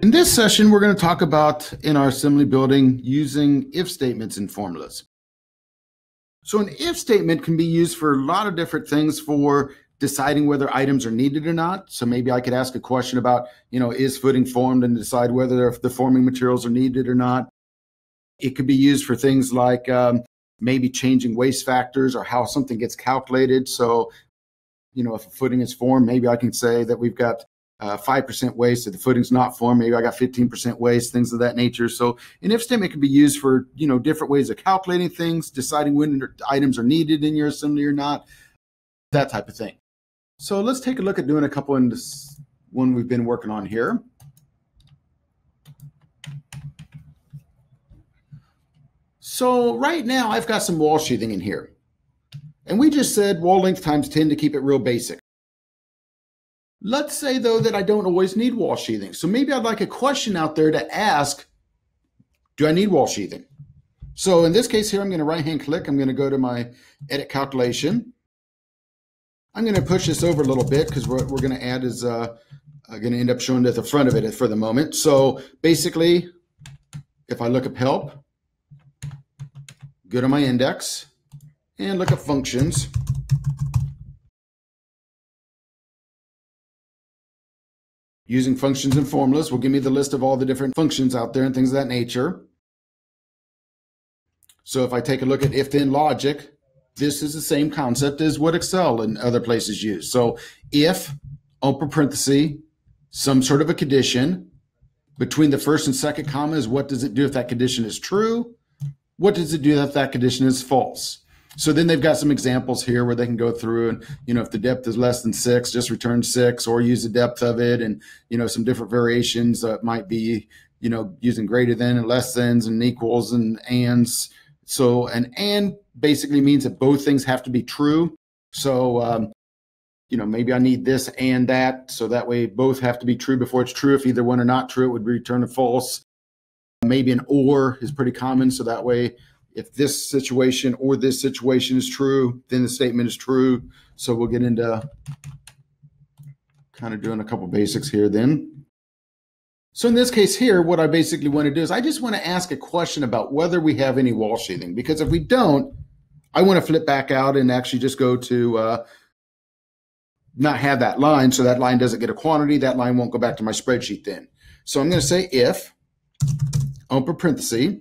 In this session, we're going to talk about in our assembly building using if statements and formulas. So an if statement can be used for a lot of different things for deciding whether items are needed or not. So maybe I could ask a question about, is footing formed, and decide whether the forming materials are needed or not. It could be used for things like maybe changing waste factors or how something gets calculated. So, if a footing is formed, maybe I can say that we've got 5% waste. If the footing's not formed, maybe I got 15% waste, things of that nature. So an if statement can be used for, different ways of calculating things, deciding when items are needed in your assembly or not, that type of thing. So let's take a look at doing a couple in this one we've been working on here. So right now I've got some wall sheathing in here. And we just said wall length times 10 to keep it real basic. Let's say, though, that I don't always need wall sheathing. So maybe I'd like a question out there to ask, do I need wall sheathing? So in this case here, I'm going to right-hand click. I'm going to go to my edit calculation. I'm going to push this over a little bit because what we're going to add is going to end up showing at the front of it for the moment. So basically, if I look up help, go to my index, and look up functions. Using functions and formulas will give me the list of all the different functions out there and things of that nature. So if I take a look at if-then logic, this is the same concept as what Excel and other places use. So if, open parenthesis, some sort of a condition, between the first and second commas, what does it do if that condition is true? What does it do if that condition is false? So then they've got some examples here where they can go through and, if the depth is less than 6, just return 6, or use the depth of it, and, some different variations that might be, using greater than and less thans and equals and ands. So an and basically means that both things have to be true. So, maybe I need this and that. So that way both have to be true before it's true. If either one are not true, it would return a false. Maybe an or is pretty common. So that way, if this situation or this situation is true, then the statement is true. So we'll get into kind of doing a couple basics here then. So in this case here, what I basically want to do is I just want to ask a question about whether we have any wall sheathing. Because if we don't, I want to flip back out and actually just go to not have that line. So that line doesn't get a quantity. That line won't go back to my spreadsheet then. So I'm going to say if, open parenthesis,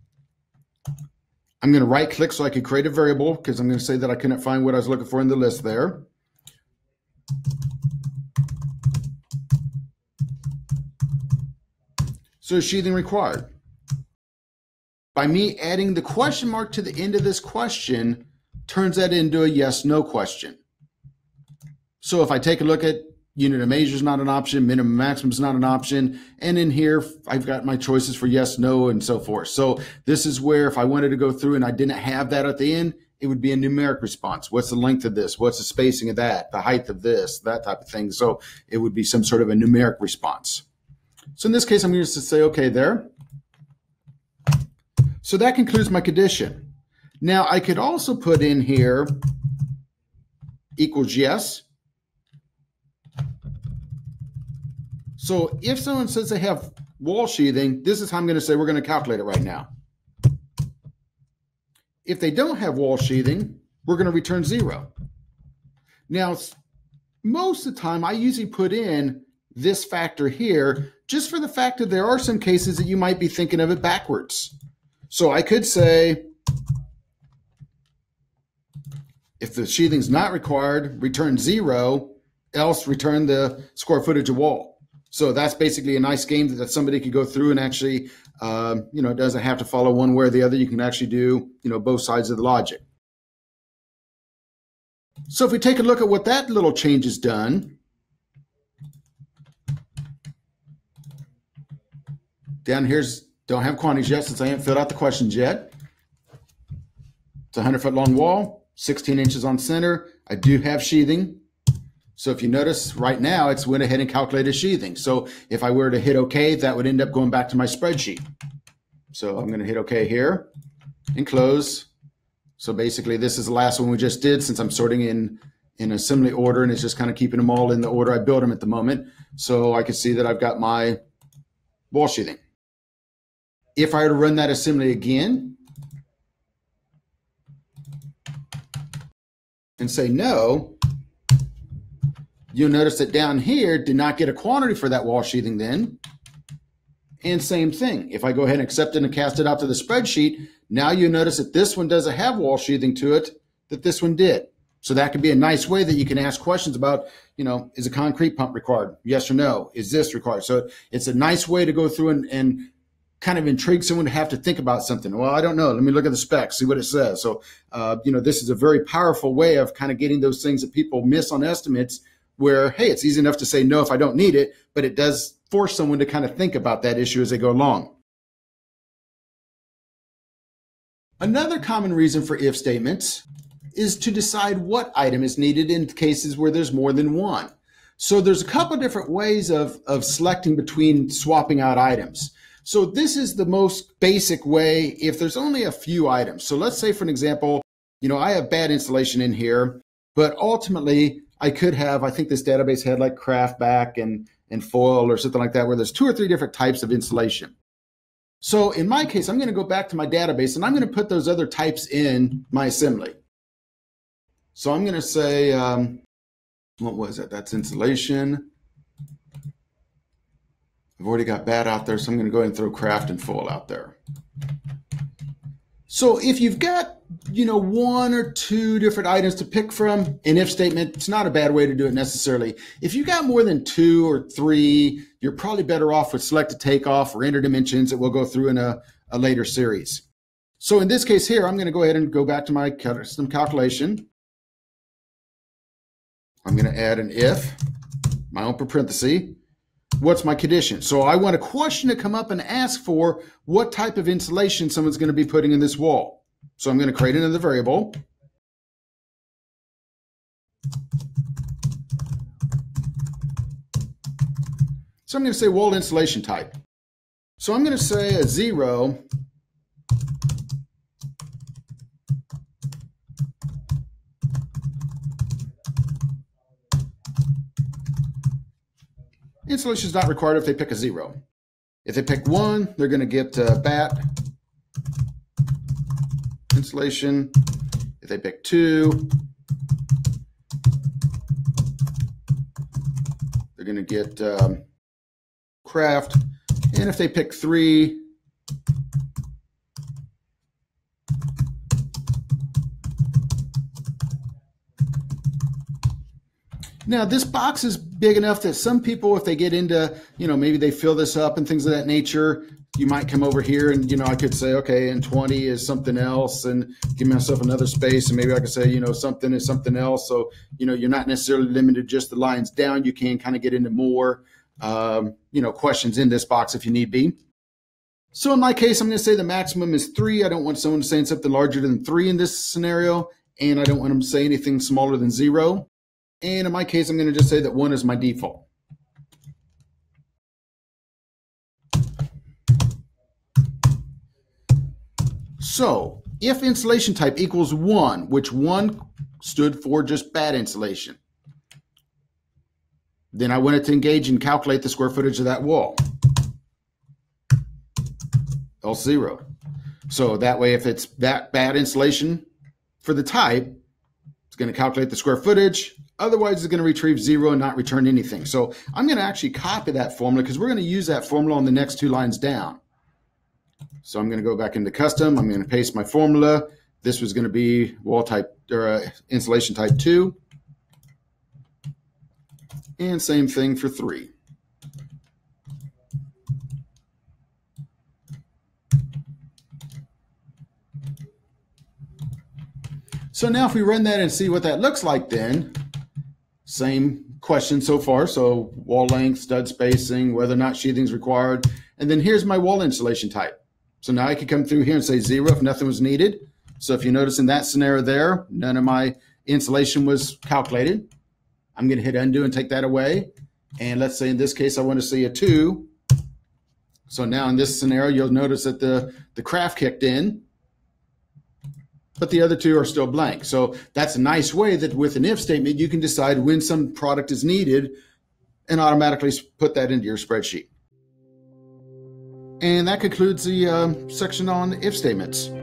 I'm going to right click so I can create a variable, because I'm going to say that I couldn't find what I was looking for in the list there. So sheathing required. By me adding the question mark to the end of this question, turns that into a yes/no question. So if I take a look at unit of measure is not an option, minimum maximum is not an option, and in here I've got my choices for yes, no, and so forth. So this is where if I wanted to go through and I didn't have that at the end, it would be a numeric response. What's the length of this? What's the spacing of that? The height of this? That type of thing. So it would be some sort of a numeric response. So in this case, I'm going to say okay there. So that concludes my condition. Now I could also put in here equals yes. So if someone says they have wall sheathing, this is how I'm going to say we're going to calculate it right now. If they don't have wall sheathing, we're going to return 0. Now, most of the time, I usually put in this factor here just for the fact that there are some cases that you might be thinking of it backwards. So I could say, if the sheathing is not required, return 0, else return the square footage of wall. So that's basically a nice game that somebody could go through and actually, it doesn't have to follow one way or the other. You can actually do, both sides of the logic. So if we take a look at what that little change has done, down here's, don't have quantities yet since I haven't filled out the questions yet. It's a 100-foot long wall, 16 inches on center. I do have sheathing. So if you notice right now, it's went ahead and calculated sheathing. So if I were to hit OK, that would end up going back to my spreadsheet. So I'm going to hit OK here and close. So basically, this is the last one we just did, since I'm sorting in assembly order, and it's just kind of keeping them all in the order I built them at the moment. So I can see that I've got my wall sheathing. If I were to run that assembly again and say no, you'll notice that down here did not get a quantity for that wall sheathing then. And same thing, if I go ahead and accept it and cast it out to the spreadsheet, now you notice that this one doesn't have wall sheathing to it, that this one did. So that could be a nice way that you can ask questions about, is a concrete pump required? Yes or no? Is this required? So it's a nice way to go through and kind of intrigue someone to have to think about something. Well, I don't know. Let me look at the specs, see what it says. So, this is a very powerful way of kind of getting those things that people miss on estimates where, hey, it's easy enough to say no if I don't need it, but it does force someone to kind of think about that issue as they go along. Another common reason for if statements is to decide what item is needed in cases where there's more than one. So there's a couple of different ways of selecting between swapping out items. So this is the most basic way if there's only a few items. So let's say, for an example, I have bad insulation in here, but ultimately I could have, I think this database had like craft back and foil or something like that, where there's 2 or 3 different types of insulation. So in my case, I'm going to go back to my database and I'm going to put those other types in my assembly. So I'm going to say, what was it? That's insulation. I've already got bad out there, so I'm going to go ahead and throw craft and foil out there. So if you've got, 1 or 2 different items to pick from, an if statement, it's not a bad way to do it necessarily. If you got more than 2 or 3, you're probably better off with selected takeoff or enter dimensions that we'll go through in a later series. So in this case here, I'm going to go ahead and go back to my custom calculation. I'm going to add an if, my own parenthesis. What's my condition? So I want a question to come up and ask for what type of insulation someone's going to be putting in this wall. So I'm going to create another variable. So I'm going to say wall insulation type. So I'm going to say a 0. Insulation is not required if they pick a 0. If they pick 1, they're going to get bat insulation. If they pick 2, they're going to get craft. And if they pick 3, now, this box is big enough that some people, if they get into, maybe they fill this up and things of that nature, you might come over here and, I could say, okay, and 20 is something else and give myself another space. And maybe I could say, something is something else. So, you're not necessarily limited just the lines down. You can kind of get into more, questions in this box if you need be. So in my case, I'm going to say the maximum is 3. I don't want someone saying something larger than 3 in this scenario. And I don't want them to say anything smaller than 0. And in my case, I'm going to just say that 1 is my default. So if insulation type equals 1, which 1 stood for just bad insulation, then I wanted to engage and calculate the square footage of that wall. Else 0. So that way, if it's that bad insulation for the type, it's going to calculate the square footage. Otherwise, it's going to retrieve 0 and not return anything. So I'm going to actually copy that formula because we're going to use that formula on the next 2 lines down. So I'm going to go back into custom. I'm going to paste my formula. This was going to be wall type or insulation type 2. And same thing for 3. So now if we run that and see what that looks like then, same question so far. So wall length, stud spacing, whether or not sheathing is required. And then here's my wall insulation type. So now I could come through here and say 0 if nothing was needed. So if you notice in that scenario there, none of my insulation was calculated. I'm going to hit undo and take that away. And let's say in this case, I want to see a 2. So now in this scenario, you'll notice that the craft kicked in, but the other 2 are still blank. So that's a nice way that with an if statement, you can decide when some product is needed and automatically put that into your spreadsheet. And that concludes the section on if statements.